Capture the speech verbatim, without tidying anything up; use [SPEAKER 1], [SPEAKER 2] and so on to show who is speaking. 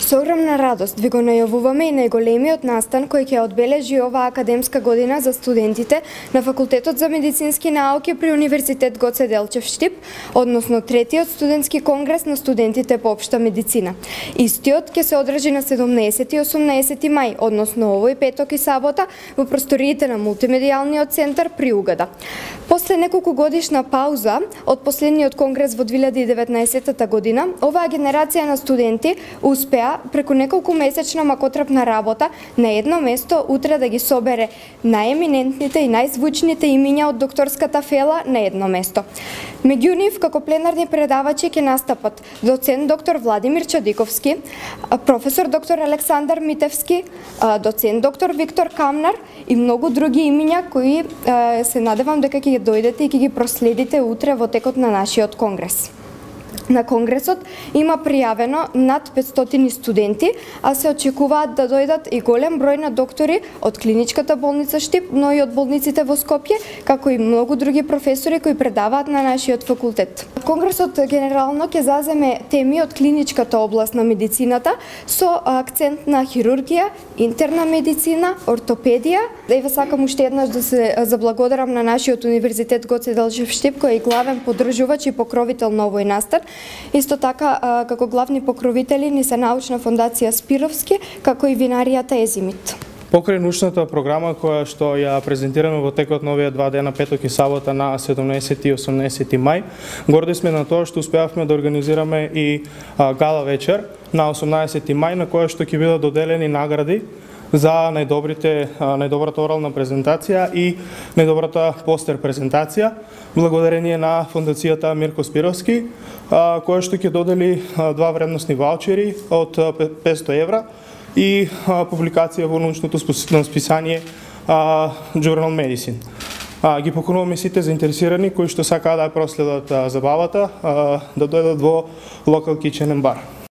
[SPEAKER 1] Со огромна радост ви го најавуваме и најголемиот настан кој ќе одбележи оваа академска година за студентите на Факултетот за медицински науки при Универзитет Гоце Делчев Штип, односно третиот студентски конгрес на студентите по општа медицина. Истиот ќе се одржи на седумнаесети и осумнаесети мај, односно овој петок и сабота во просториите на мултимедијалниот центар при Угада. После неколку годишна пауза од последниот конгрес во две илјади и деветнаесетта година, оваа генерација на студенти успеа преку неколку месечна макотрапна работа на едно место утре да ги собере најеминентните и најзвучните имиња од докторската фела на едно место. Меѓу нив, како пленарни предавачи ќе настапат доцент доктор Владимир Чадиковски, професор доктор Александар Митевски, доцент доктор Виктор Камнар и многу други имиња кои се надевам дека ќе дојдете и ќе ги проследите утре во текот на нашиот конгрес. На конгресот има пријавено над петстотини студенти, а се очекуваат да дојдат и голем број на доктори од клиничката болница Штип, но и од болниците во Скопје, како и многу други професори кои предаваат на нашиот факултет. Конгресот генерално ќе заземе теми од клиничката област на медицината со акцент на хирургија, интерна медицина, ортопедија. Еве сакам уште еднаш да се заблагодарам на нашиот Универзитет Гоце Делчев Штип, кој е главен поддржувач и покровител на овој настан. Исто така, како главни покровители ни се научна фондација Спировски, како и винаријата Езимит.
[SPEAKER 2] Покрај научната програма која што ја презентираме во текот на овие два дена, петок и сабота на седумнаесети и осумнаесети мај, горди сме на тоа што успеавме да организираме и гала вечер на осумнаесети мај, на која што ќе бидат доделени награди за најдобрите, најдобрата орална презентација и најдобрата постер презентација, благодарение на фондацијата Мирко Спировски, која што ќе додели два вредносни ваучери од петстотини евра и публикација во научното списание Journal Medicine. Ги покануваме сите заинтересирани кои што сакаат да проследат забавата да дојдат во Local Kitchen and Bar.